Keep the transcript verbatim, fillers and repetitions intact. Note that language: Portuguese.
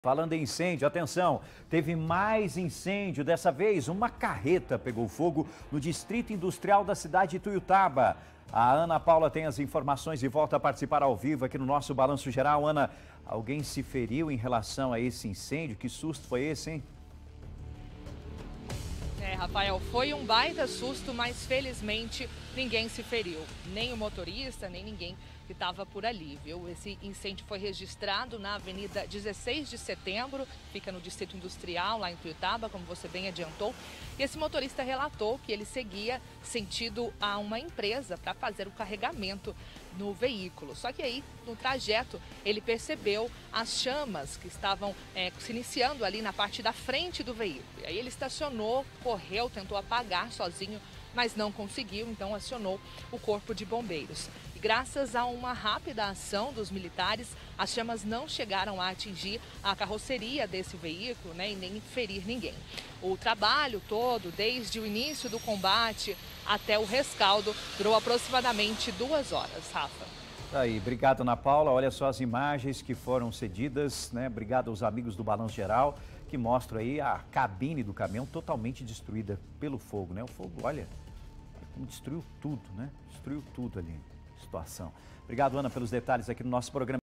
Falando em incêndio, atenção, teve mais incêndio. Dessa vez, uma carreta pegou fogo no distrito industrial da cidade de Ituiutaba. A Ana Paula tem as informações e volta a participar ao vivo aqui no nosso Balanço Geral. Ana, alguém se feriu em relação a esse incêndio? Que susto foi esse, hein? É, Rafael, foi um baita susto, mas felizmente ninguém se feriu. Nem o motorista, nem ninguém que estava por ali, viu? Esse incêndio foi registrado na Avenida dezesseis de setembro, fica no Distrito Industrial, lá em Ituiutaba, como você bem adiantou. E esse motorista relatou que ele seguia sentido a uma empresa para fazer o carregamento no veículo. Só que aí, no trajeto, ele percebeu as chamas que estavam é, se iniciando ali na parte da frente do veículo. E aí ele estacionou, correu, tentou apagar sozinho, mas não conseguiu, então acionou o Corpo de Bombeiros. E graças a uma rápida ação dos militares, as chamas não chegaram a atingir a carroceria desse veículo, né, e nem ferir ninguém. O trabalho todo, desde o início do combate até o rescaldo, durou aproximadamente duas horas, Rafa. Aí, obrigado, Ana Paula. Olha só as imagens que foram cedidas, né? Obrigado aos amigos do Balanço Geral, que mostram aí a cabine do caminhão totalmente destruída pelo fogo, né? O fogo, olha, destruiu tudo, né? Destruiu tudo ali, situação. Obrigado, Ana, pelos detalhes aqui no nosso programa.